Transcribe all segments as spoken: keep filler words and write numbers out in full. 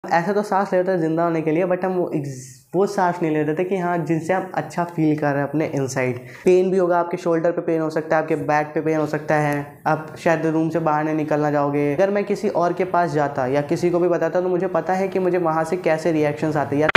ऐसा तो सांस लेते हैं जिंदा होने के लिए, बट हम वो वो सांस नहीं लेते थे कि हाँ जिनसे आप अच्छा फील कर रहे हैं अपने इनसाइड। पेन भी होगा, आपके शोल्डर पे पेन हो सकता है, आपके बैक पे पेन हो सकता है, आप शायद रूम से बाहर नहीं निकलना चाहोगे। अगर मैं किसी और के पास जाता या किसी को भी बताता तो मुझे पता है कि मुझे वहाँ से कैसे रिएक्शंस आते हैं।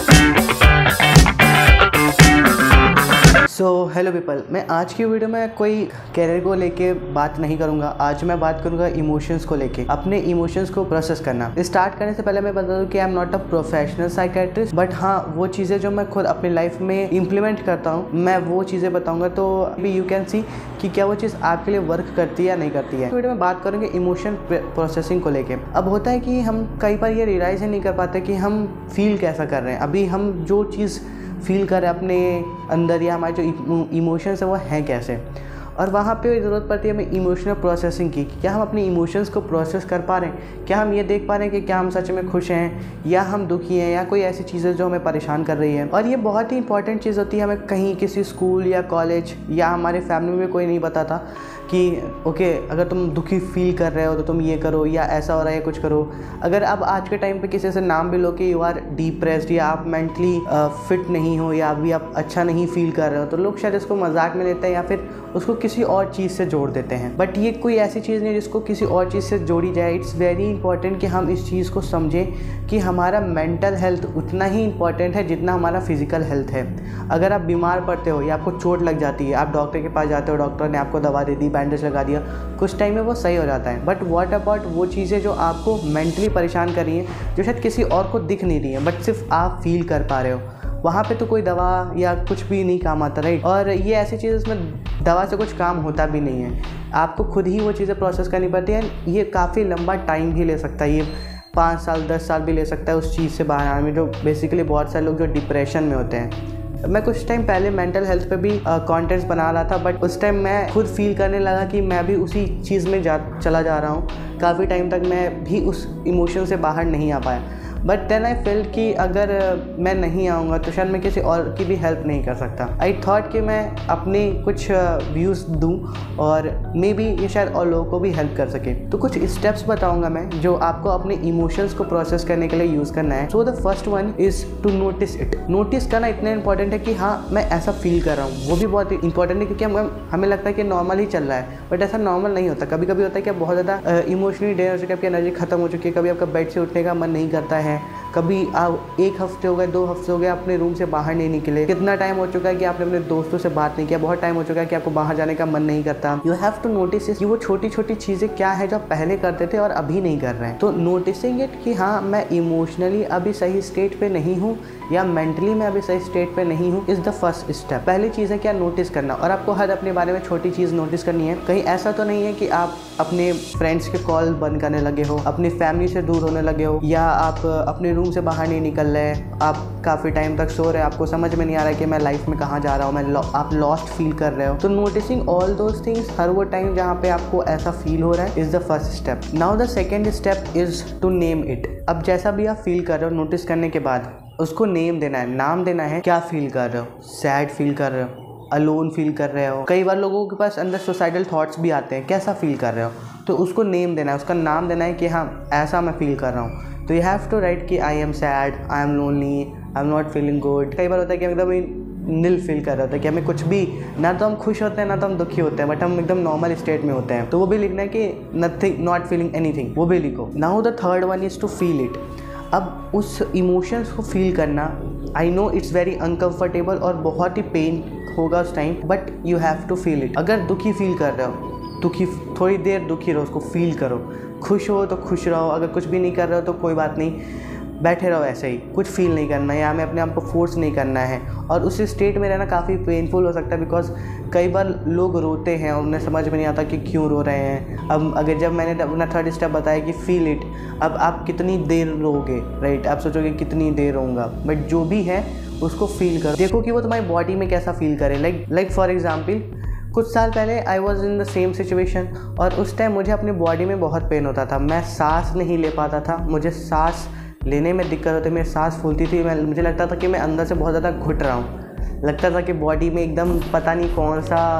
सो हेलो पीपल, मैं आज की वीडियो में कोई कैरियर को लेके बात नहीं करूंगा। आज मैं बात करूंगा इमोशंस को लेके, अपने इमोशंस को प्रोसेस करना। स्टार्ट करने से पहले मैं बता दूं कि I am not a professional psychiatrist, but हाँ वो चीज़ें जो मैं खुद अपनी लाइफ में इम्प्लीमेंट करता हूँ मैं वो चीज़ें बताऊँगा, तो अभी यू कैन सी कि क्या वो चीज़ आपके लिए वर्क करती है या नहीं करती है। वीडियो में बात करेंगे इमोशन प्रोसेसिंग को लेके। अब होता है कि हम कई बार ये रियलाइज़ ही नहीं कर पाते कि हम फील कैसा कर रहे हैं। अभी हम जो चीज़ फील कर रहे हैं अपने अंदर या हमारे जो इमोशंस है वो हैं कैसे, और वहाँ पे ज़रूरत पड़ती है हमें इमोशनल प्रोसेसिंग की। क्या हम अपने इमोशंस को प्रोसेस कर पा रहे हैं? क्या हम ये देख पा रहे हैं कि क्या हम सच में खुश हैं या हम दुखी हैं या कोई ऐसी चीज़ें जो हमें परेशान कर रही है। और ये बहुत ही इंपॉर्टेंट चीज़ होती है, हमें कहीं किसी स्कूल या कॉलेज या हमारे फैमिली में कोई नहीं बताता कि ओके अगर तुम दुखी फील कर रहे हो तो तुम ये करो या ऐसा हो रहा है कुछ करो। अगर अब आज के टाइम पे किसी से नाम भी लो कि यू आर डिप्रेस्ड या आप मेंटली फिट नहीं हो या अभी आप अच्छा नहीं फील कर रहे हो, तो लोग शायद इसको मजाक में लेते हैं या फिर उसको किसी और चीज़ से जोड़ देते हैं। बट ये कोई ऐसी चीज़ नहीं जिसको किसी और चीज़ से जोड़ी जाए। इट्स वेरी इंपॉर्टेंट कि हम इस चीज़ को समझें कि हमारा मेंटल हेल्थ उतना ही इंपॉर्टेंट है जितना हमारा फिजिकल हेल्थ है। अगर आप बीमार पड़ते हो या आपको चोट लग जाती है, आप डॉक्टर के पास जाते हो, डॉक्टर ने आपको दवा दे दी, बैंडेज लगा दिया, कुछ टाइम में वो सही हो जाता है। बट व्हाट अबाउट वो चीज़ें जो आपको मेंटली परेशान कर रही हैं, जो शायद किसी और को दिख नहीं रही है बट सिर्फ आप फील कर पा रहे हो, वहाँ पे तो कोई दवा या कुछ भी नहीं काम आता, राइट। और ये ऐसी चीज़ इसमें दवा से कुछ काम होता भी नहीं है, आपको खुद ही वो चीज़ें प्रोसेस करनी पड़ती है। ये काफ़ी लंबा टाइम भी ले सकता है, ये पाँच साल दस साल भी ले सकता है उस चीज़ से बाहर आने में, जो बेसिकली बहुत सारे लोग जो डिप्रेशन में होते हैं। मैं कुछ टाइम पहले मेंटल हेल्थ पे भी कंटेंट्स बना रहा था, बट उस टाइम मैं खुद फील करने लगा कि मैं भी उसी चीज़ में जा चला जा रहा हूँ। काफ़ी टाइम तक मैं भी उस इमोशन से बाहर नहीं आ पाया। बट देन आई फील कि अगर मैं नहीं आऊँगा तो शायद मैं किसी और की भी हेल्प नहीं कर सकता। आई थॉट कि मैं अपने कुछ व्यूज़ दूँ और मे बी ये शायद और लोगों को भी हेल्प कर सके। तो कुछ स्टेप्स बताऊँगा मैं जो आपको अपने इमोशंस को प्रोसेस करने के लिए यूज़ करना है। So the first one is to notice it. Notice करना इतना इंपॉर्टेंट है कि हाँ मैं ऐसा फील कर रहा हूँ, वो भी बहुत इंपॉर्टेंट है, क्योंकि हम हमें लगता है कि नॉर्मल ही चल रहा है, बट ऐसा नॉर्मल नहीं होता। कभी कभी होता है कि आप बहुत ज़्यादा इमोशनली ड्रेन हो चुके हैं, आपकी एनर्जी खत्म हो चुकी है, कभी आपका बेड से उठने का मन नहीं करता है, कभी आप एक हफ्ते हो गए, दो हफ्ते हो गए अपने रूम से बाहर नहीं निकले, कितना टाइम हो चुका है कि आपने अपने दोस्तों से बात नहीं किया, बहुत टाइम हो चुका है कि आपको बाहर जाने का मन नहीं करता। यू हैव टू नोटिस कि वो छोटी छोटी चीज़ें क्या है जो आप पहले करते थे और अभी नहीं कर रहे हैं। तो नोटिसिंग इट कि हाँ मैं इमोशनली अभी सही स्टेट पे नहीं हूँ या मेंटली मैं अभी सही स्टेट पे नहीं हूँ, इज़ द फर्स्ट स्टेप। पहली चीज़ है क्या, नोटिस करना। और आपको हर अपने बारे में छोटी चीज़ नोटिस करनी है। कहीं ऐसा तो नहीं है कि आप अपने फ्रेंड्स के कॉल बंद करने लगे हो, अपनी फैमिली से दूर होने लगे हो, या आप अपने रूम से बाहर नहीं निकल रहे, आप काफ़ी टाइम तक सो रहे हैं, आपको समझ में नहीं आ रहा है कि मैं लाइफ में कहाँ जा रहा हूँ, मैं आप लॉस्ट फील कर रहे हो। तो नोटिसिंग ऑल दोज थिंग्स हर वो टाइम जहाँ पे आपको ऐसा फील हो रहा है is the first step. Now the second step is to name it. अब जैसा भी आप फील कर रहे हो, नोटिस करने के बाद उसको नेम देना है, नाम देना है। क्या फील कर रहे हो? सैड फील कर रहे हो, अलोन फील कर रहे हो, कई बार लोगों के पास अंदर सुसाइडल थॉट्स भी आते हैं, कैसा फील कर रहे हो? तो उसको नेम देना है, उसका नाम देना है कि हाँ ऐसा मैं फील कर रहा हूँ। तो यू हैव टू राइट कि I am sad, I am lonely, I am not feeling good. कई बार होता है कि एकदम नील फील कर रहे होते हैं कि हमें कुछ भी, ना तो हम खुश होते हैं ना तो हम दुखी होते हैं, बट हम एकदम नॉर्मल स्टेट में होते हैं। तो वो भी लिखना है कि नथिंग, नॉट फीलिंग एनीथिंग, वो भी लिखो। Now the third one is to feel it. अब उस इमोशंस को फील करना, I know it's very uncomfortable और बहुत ही पेन होगा उस time, but you have to feel it. अगर दुखी फील कर रहे हो, दुखी थोड़ी देर दुखी रहो, उसको फील करो। खुश हो तो खुश रहो, अगर कुछ भी नहीं कर रहे हो तो कोई बात नहीं, बैठे रहो ऐसे ही, कुछ फील नहीं करना है, यहाँ में अपने आप को फोर्स नहीं करना है। और उस स्टेट में रहना काफ़ी पेनफुल हो सकता है, बिकॉज कई बार लोग रोते हैं और उन्हें समझ में नहीं आता कि क्यों रो रहे हैं। अब अगर जब मैंने अपना थर्ड स्टेप बताया कि फील इट, अब आप कितनी देर रोगे, राइट। आप सोचोगे कितनी देर रहूँगा, बट जो भी है उसको फील करो, देखो कि वो तुम्हारी बॉडी में कैसा फील करे। लाइक लाइक फॉर एग्जाम्पल, कुछ साल पहले I was in the same situation और उस टाइम मुझे अपनी बॉडी में बहुत पेन होता था, मैं सांस नहीं ले पाता था, मुझे सांस लेने में दिक्कत होती, मेरी सांस फूलती थी, मैं मुझे लगता था कि मैं अंदर से बहुत ज़्यादा घुट रहा हूँ, लगता था कि बॉडी में एकदम पता नहीं कौन सा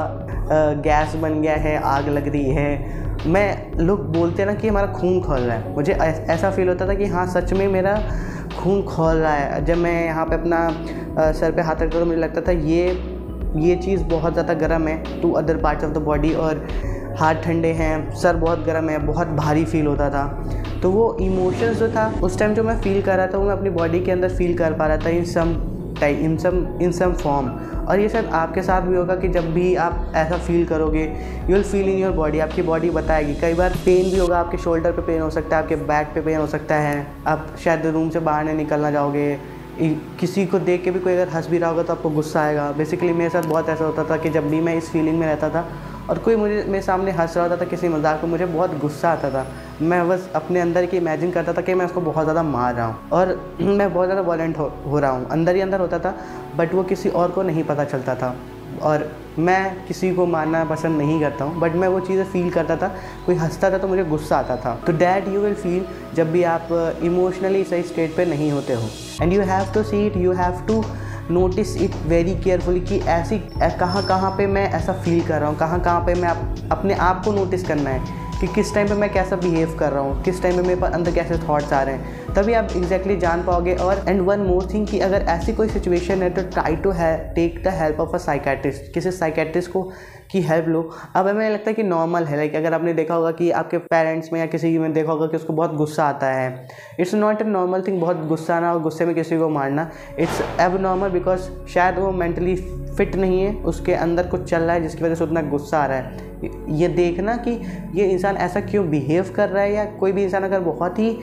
गैस बन गया है, आग लग रही है। मैं लोग बोलते हैं ना कि हमारा खून खौल रहा है, मुझे ऐसा फील होता था कि हाँ सच में मेरा खून खौल रहा है। जब मैं यहाँ पे अपना आ, सर पे हाथ रखता तो मुझे लगता था ये ये चीज़ बहुत ज़्यादा गर्म है to other parts of the body, और हाथ ठंडे हैं, सर बहुत गर्म है, बहुत भारी फील होता था। तो वो इमोशंस जो था उस टाइम जो मैं फ़ील कर रहा था वो मैं अपनी बॉडी के अंदर फील कर पा रहा था इन some time in some in some form. और ये शायद आपके साथ भी होगा कि जब भी आप ऐसा फील करोगे you will feel in your body, आपकी बॉडी बताएगी। कई बार पेन भी होगा, आपके शोल्डर पे पेन हो सकता है, आपके बैक पे पेन हो सकता है, आप शायद रूम से बाहर नहीं निकलना चाहोगे, किसी को देख के भी कोई अगर हंस भी रहा होगा तो आपको गुस्सा आएगा। बेसिकली मेरे साथ बहुत ऐसा होता था कि जब भी मैं इस फीलिंग में रहता था और कोई मुझे मेरे सामने हंस रहा होता था किसी मजाक को, मुझे बहुत गुस्सा आता था। मैं बस अपने अंदर की इमेजिन करता था कि मैं उसको बहुत ज़्यादा मार रहा हूँ और मैं बहुत ज़्यादा वॉलेंट हो, हो रहा हूँ, अंदर ही अंदर होता था, बट वो किसी और को नहीं पता चलता था। और मैं किसी को मारना पसंद नहीं करता हूँ, बट मैं वो चीज़ें फ़ील करता था। कोई हंसता था तो मुझे गुस्सा आता था। तो दैट यू विल फील जब भी आप इमोशनली सही स्टेट पे नहीं होते हो। And you have to see it, you have to notice it very carefully कि ऐसी कहाँ कहाँ पे मैं ऐसा फील कर रहा हूँ, कहाँ कहाँ पे मैं आप, अपने आप को नोटिस करना है कि किस टाइम पे मैं कैसा बिहेव कर रहा हूँ, किस टाइम पे मेरे पास अंदर कैसे थॉट्स आ रहे हैं, तभी आप एग्जैक्टली जान पाओगे। और एंड वन मोर थिंग कि अगर ऐसी कोई सिचुएशन है तो try to take the help of a psychiatrist, किसी साइकेट्रिस्ट को की हेल्प लो। अब हमें लगता है कि नॉर्मल है, लाइक अगर आपने देखा होगा कि आपके पेरेंट्स में या किसी में देखा होगा कि उसको बहुत गुस्सा आता है, it's not a normal thing बहुत गुस्सा आना और गुस्से में किसी को मारना। इट्स एब नॉर्मल बिकॉज शायद वो मेंटली फिट नहीं है, उसके अंदर कुछ चल रहा है जिसकी वजह से उतना गुस्सा आ रहा है। ये देखना कि ये इंसान ऐसा क्यों बिहेव कर रहा है, या कोई भी इंसान अगर बहुत ही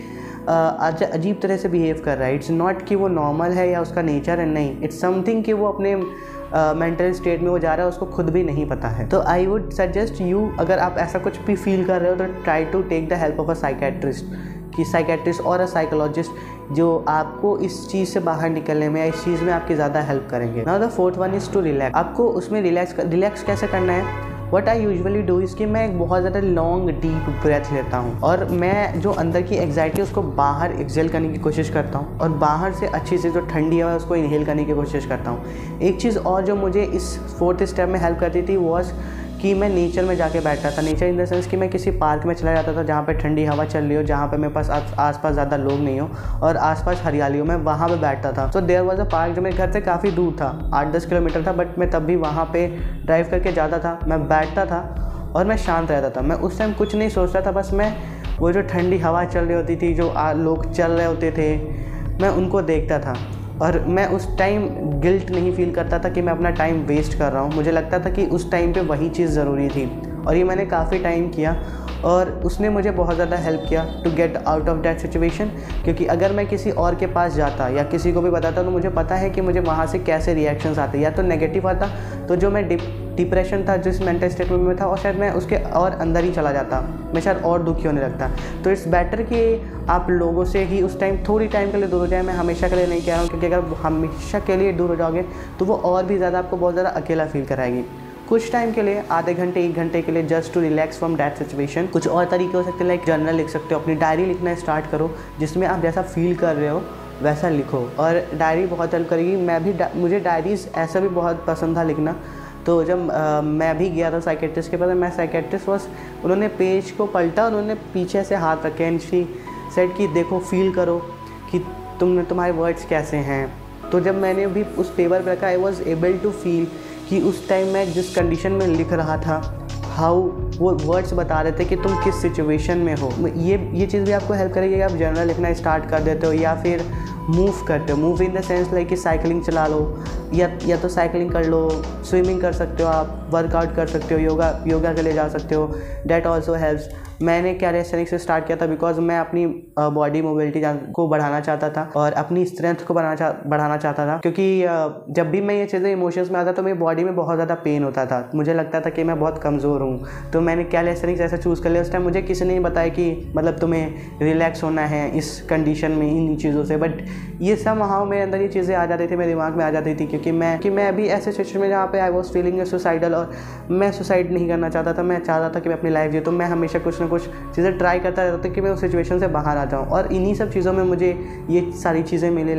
अजीब तरह से बिहेव कर रहा है, इट्स नॉट कि वो नॉर्मल है या उसका नेचर है, नहीं, इट्स समथिंग कि वो अपने मेंटल uh, स्टेट में वो जा रहा है, उसको खुद भी नहीं पता है। तो आई वुड सजेस्ट यू, अगर आप ऐसा कुछ भी फील कर रहे हो तो try to take the help of a psychiatrist, कि साइकेट्रिस्ट और अ साइकोलॉजिस्ट जो आपको इस चीज़ से बाहर निकलने में या इस चीज़ में आपकी ज़्यादा हेल्प करेंगे। Now the fourth one is to relax. आपको उसमें रिलैक्स रिलैक्स कैसे करना है? What I usually do is कि मैं एक बहुत ज़्यादा लॉन्ग डीप ब्रेथ लेता हूँ और मैं जो अंदर की एग्जाइटी है उसको बाहर एक्सेल करने की कोशिश करता हूँ, और बाहर से अच्छी से जो ठंडी हवा है उसको इनहेल करने की कोशिश करता हूँ। एक चीज़ और जो मुझे इस फोर्थ स्टेप में हेल्प करती थी वॉज कि मैं नेचर में जाके बैठता था। नेचर इन द सेंस कि मैं किसी पार्क में चला जाता था जहाँ पे ठंडी हवा चल रही हो, जहाँ पे मेरे पास आस पास ज़्यादा लोग नहीं हो और आसपास हरियाली हो, मैं वहाँ पे बैठता था। तो देयर वाज अ पार्क जो मेरे घर से काफ़ी दूर था, आठ दस किलोमीटर था, बट मैं तब भी वहाँ पे ड्राइव करके जाता था, मैं बैठता था और मैं शांत रहता था। मैं उस टाइम कुछ नहीं सोचता था, बस मैं वो जो ठंडी हवा चल रही होती थी, जो लोग चल रहे होते थे, मैं उनको देखता था। और मैं उस टाइम गिल्ट नहीं फील करता था कि मैं अपना टाइम वेस्ट कर रहा हूँ। मुझे लगता था कि उस टाइम पे वही चीज़ ज़रूरी थी, और ये मैंने काफ़ी टाइम किया और उसने मुझे बहुत ज़्यादा हेल्प किया to get out of that situation. क्योंकि अगर मैं किसी और के पास जाता या किसी को भी बताता तो मुझे पता है कि मुझे वहाँ से कैसे रिएक्शंस आते, या तो नेगेटिव आता, तो जो मैं डिप्रेशन था, जिस मेंटल स्टेट में था, और शायद मैं उसके और अंदर ही चला जाता, मैं शायद और दुखी होने लगता। तो इट्स बेटर कि आप लोगों से ही उस टाइम थोड़ी टाइम के लिए दूर हो जाए। मैं हमेशा के लिए नहीं कह रहा हूँ, क्योंकि अगर हमेशा के लिए दूर हो जाओगे तो वो और भी ज़्यादा आपको बहुत ज़्यादा अकेला फील कराएगी। कुछ टाइम के लिए, आधे घंटे एक घंटे के लिए, just to relax from that situation. कुछ और तरीके हो सकते हैं, लाइक जर्नल लिख सकते हो, अपनी डायरी लिखना स्टार्ट करो, जिसमें आप जैसा फील कर रहे हो वैसा लिखो, और डायरी बहुत हेल्प करेगी। मैं भी मुझे डायरीज़ ऐसा भी बहुत पसंद था लिखना। तो जब आ, मैं भी गया था साइकेट्रिस्ट के पास, मैं साइकेट्रिस्ट बस उन्होंने पेज को पलटा, उन्होंने पीछे से हाथ रखे एंड शी सेड कि देखो, फील करो कि तुम तुम्हारे वर्ड्स कैसे हैं। तो जब मैंने भी उस पेपर पर रखा, I was able to feel कि उस टाइम मैं जिस कंडीशन में लिख रहा था, हाउ वो वर्ड्स बता रहे थे कि तुम किस सिचुएशन में हो। ये ये चीज़ भी आपको हेल्प करेगी कि आप जर्नल लिखना स्टार्ट कर देते हो, या फिर मूव करते हो। Move in the sense like कि साइकिलिंग चला लो, या या तो साइकिलिंग कर लो, स्विमिंग कर सकते हो, आप वर्कआउट कर सकते हो, योगा योगा के लिए जा सकते हो, डैट ऑल्सो हेल्प्स। मैंने कैलिस्थेनिक्स से स्टार्ट किया था बिकॉज मैं अपनी बॉडी मोबिलिटी को बढ़ाना चाहता था और अपनी स्ट्रेंथ को बढ़ाना चा, बढ़ाना चाहता था। क्योंकि uh, जब भी मैं ये चीज़ें इमोशंस में आता तो मेरी बॉडी में बहुत ज़्यादा पेन होता था, मुझे लगता था कि मैं बहुत कमज़ोर हूँ। तो मैंने कैलिस्थेनिक्स ऐसा चूज़ कर लिया। उस टाइम मुझे किसी ने नहीं बताया कि मतलब तुम्हें रिलैक्स होना है इस कंडीशन में, इन चीज़ों से, बट ये सब वहाँ मेरे अंदर ये चीज़ें आ जाती थी, मेरे दिमाग में आ जाती थी। क्योंकि मैं कि मैं अभी ऐसे सिचुएशन में जहाँ पे आई वॉज फीलिंग सुसाइडल, और मैं सुसाइड नहीं करना चाहता था। मैं चाहता था कि मैं अपनी लाइफ जी, तो मैं हमेशा कुछ ना कुछ चीज़ें ट्राई करता रहता था कि मैं उस सिचुएशन से बाहर आ जाऊँ। और इन्हीं सब चीज़ों में मुझे ये सारी चीज़ें मिली, लाइक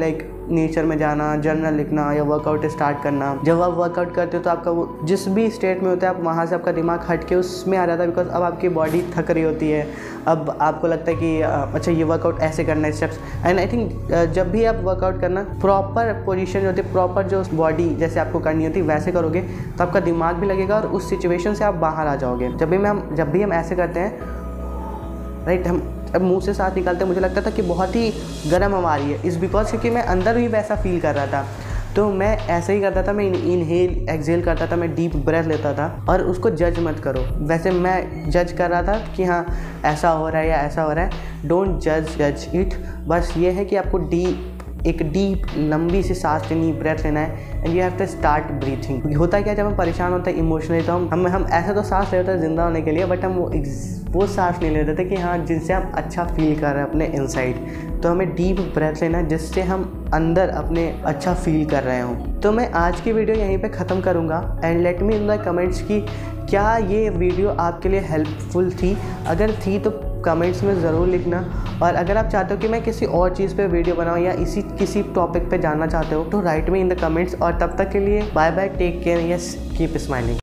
नेचर में जाना, जर्नल लिखना या वर्कआउट स्टार्ट करना। जब आप वर्कआउट करते हो तो आपका वो जिस भी स्टेट में होता है, आप वहाँ से आपका दिमाग हट के उसमें आ जाता है, बिकॉज अब आपकी बॉडी थक रही होती है। अब आपको लगता है कि अच्छा ये वर्कआउट ऐसे करना है, स्टेप्स। एंड आई थिंक जब भी आप वर्कआउट करना, प्रॉपर पोजीशन जो होती है, प्रॉपर जो बॉडी जैसे आपको करनी होती है वैसे करोगे तो आपका दिमाग भी लगेगा और उस सिचुएशन से आप बाहर आ जाओगे। जब भी हम जब भी हम ऐसे करते हैं, राइट, हम अब मुंह से सांस निकालते हैं, मुझे लगता था कि बहुत ही गर्म हवा रही है, इस बिकॉज क्योंकि मैं अंदर भी वैसा फील कर रहा था। तो मैं ऐसे ही करता था, मैं इनहेल एक्सहेल करता था, मैं डीप ब्रेथ लेता था। और उसको जज मत करो, वैसे मैं जज कर रहा था कि हाँ ऐसा हो रहा है या ऐसा हो रहा है। डोंट जज जज इट। बस ये है कि आपको डीप एक डीप लंबी सी सांस लेनी, ब्रेथ लेना है, and you have to start breathing. होता क्या, जब हम परेशान होते हैं इमोशनली, तो हम हम हम ऐसे तो सांस लेते हैं जिंदा होने के लिए, बट हम वो वो सांस नहीं लेते थे कि हाँ जिनसे हम अच्छा फील कर रहे हैं अपने इनसाइड। तो हमें डीप ब्रेथ लेना है जिससे हम अंदर अपने अच्छा फील कर रहे हों। तो मैं आज की वीडियो यहीं पे ख़त्म करूँगा, and let me in the comments कि क्या ये वीडियो आपके लिए हेल्पफुल थी। अगर थी तो कमेंट्स में ज़रूर लिखना, और अगर आप चाहते हो कि मैं किसी और चीज़ पे वीडियो बनाऊँ या इसी किसी टॉपिक पे जानना चाहते हो तो write me in the comments. और तब तक के लिए bye bye, take care, yes keep smiling.